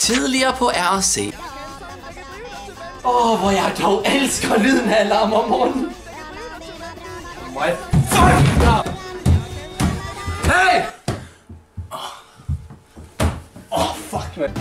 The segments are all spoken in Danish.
Tidligere på RC. Hvor jeg dog elsker lyden af alarm om morgenen. What? Fuck! Hey! Fuck, man.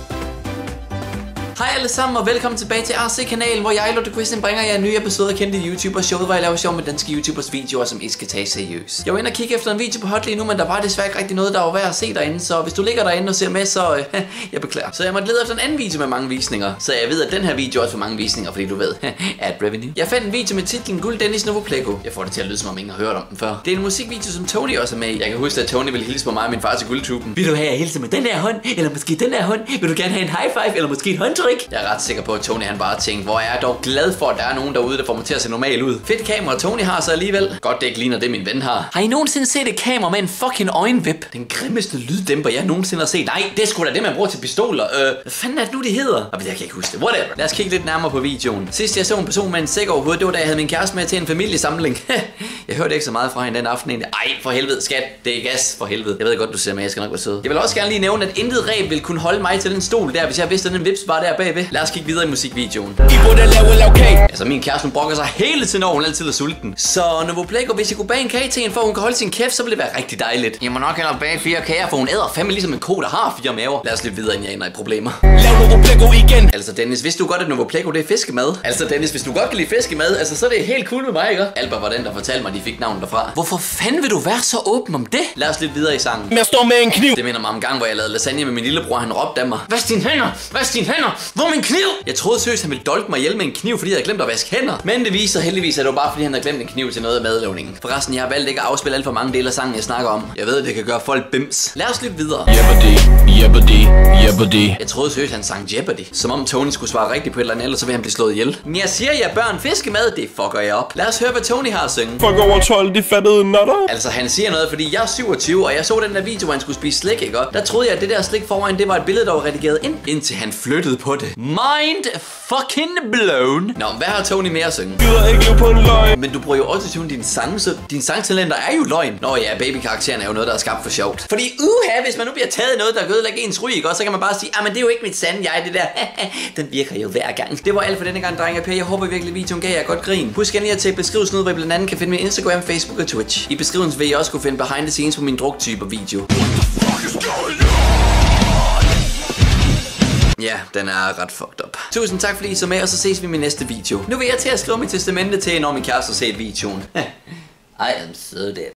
Hej alle sammen og velkommen tilbage til RC-kanalen, hvor jeg, Lotte Christian, bringer jer en ny episode af kendte YouTubers-showet, hvor jeg laver sjov med danske YouTubers videoer, som I skal tage seriøst. Jeg var inde og kigge efter en video på Hot lige nu, men der var desværre ikke rigtig noget, der var værd at se derinde, så hvis du ligger derinde og ser med, så jeg beklager. Så jeg måtte lede efter en anden video med mange visninger, så jeg ved, at den her video også får mange visninger, fordi du ved, ad revenue. Jeg fandt en video med titlen Guld Dennis Novoplego. Jeg får det til at lyde, som om ingen har hørt om den før. Det er en musikvideo, som Tony også er med i. Jeg kan huske, at Tony ville hilse på mig og min far til guldtuben. Vil du have at hilse med den her hånd, eller måske den her hånd? Vil du gerne have en high five, eller måske et håndtryk? Jeg er ret sikker på, at Tony han bare tænkte, hvor er jeg dog glad for, at der er nogen derude, der får mig til at se normal ud. Fedt kamera Tony har så alligevel. Godt det ikke ligner det, min ven har. Har I nogensinde set et kamera med en fucking øjenvip? Den grimmeste lyddæmper, jeg nogensinde har set. Nej, det er sgu da det, man bruger til pistoler. Hvad fanden er det nu, de hedder? Jeg kan ikke huske det. Whatever. Lad os kigge lidt nærmere på videoen. Sidst jeg så en person med en sæk over hovedet, det var da jeg havde min kæreste med til en familiesamling. Jeg hørte ikke så meget fra hende den aften egentlig. Ej, for helvede, skat. Det er gas, for helvede. Jeg ved godt, du ser med, jeg skal nok være sød. Jeg vil også gerne lige nævne, at intet reb vil kunne holde mig til den stol der, hvis jeg vidste, at den vips var der bagved. Lad os kigge videre i musikvideoen. Altså min kæreste, hun brokker sig hele tiden over, hun altid er sulten. Så Novoplego, hvis I kunne bage en kage til hende, for hun kan holde sin kæft, så ville det være rigtig dejligt. Jeg må nok hellere bage 4 kager, for hun æder fandme ligesom en ko, der har 4 maver. Lad os lidt videre, inden jeg ender i problemer. Lav Novoplego igen. Altså Dennis, hvis du godt at Novoplego det er fiskemad. Altså Dennis, hvis du godt kan lide fiskemad, altså så er det helt cool med mig, ikke? Albert var den, der fortalte mig, at de fik navnet derfra. Hvorfor fanden vil du være så åben om det? Lad os lidt videre i sangen. Jeg står med en kniv. Det minder mig om en gang, hvor jeg lavede lasagne med min lillebror, han råbte af mig. Vask dine hænder! Vask dine hænder! Hvor er min kniv? Jeg troede seriøst, han ville dolke mig ihjel med en kniv, fordi jeg havde glemt at vaske hænder. Men det viser heldigvis, at det var bare fordi han havde glemt en kniv til noget af madlavningen. Forresten, jeg har valgt ikke at afspille alt for mange dele af sangen, jeg snakker om. Jeg ved, det kan gøre folk bims. Lad os lytte videre. Jeopardy. Jeg troede seriøst, han sang Jeopardy. Som om Tony skulle svare rigtigt på et eller andet, ellers så vil han blive slået ihjel. Men jeg siger jer børn, fiskemad, det fucker jeg op. Lad os høre, hvad Tony har at synge. Fuck over 12, de fattede notter. Altså han siger noget, fordi jeg er 27, og jeg så den der video, hvor han skulle spise slik, ikke? Der troede jeg, at det der slik foran, det var et billede, der var redigeret ind, indtil han flyttede på det. Mind fucking blown. Nå, hvad har Tony mere at synge? Men du bruger jo autotune din sang, så din sangtalenter er jo løgn. Nå ja, babykarakteren er jo noget, der er skabt for sjovt. Fordi hvis man nu bliver taget i noget, der kan ødelægge ens ryg, så kan man bare sige, men det er jo ikke mit sande jeg, det der. Den virker jo hver gang. Det var alt for denne gang, drenge og piger. Jeg håber virkelig, videoen gav jer godt grin. Husk endelig at tage beskrivelsen ud, hvor I blandt andet kan finde min Instagram, Facebook og Twitch. I beskrivelsen vil I også kunne finde behind the scenes på min druktyper video. Ja, den er ret fucked up. Tusind tak fordi I så med, og så ses vi i min næste video. Nu vil jeg til at skrive mit testamente til, når min kæreste har set videoen. I am so dead.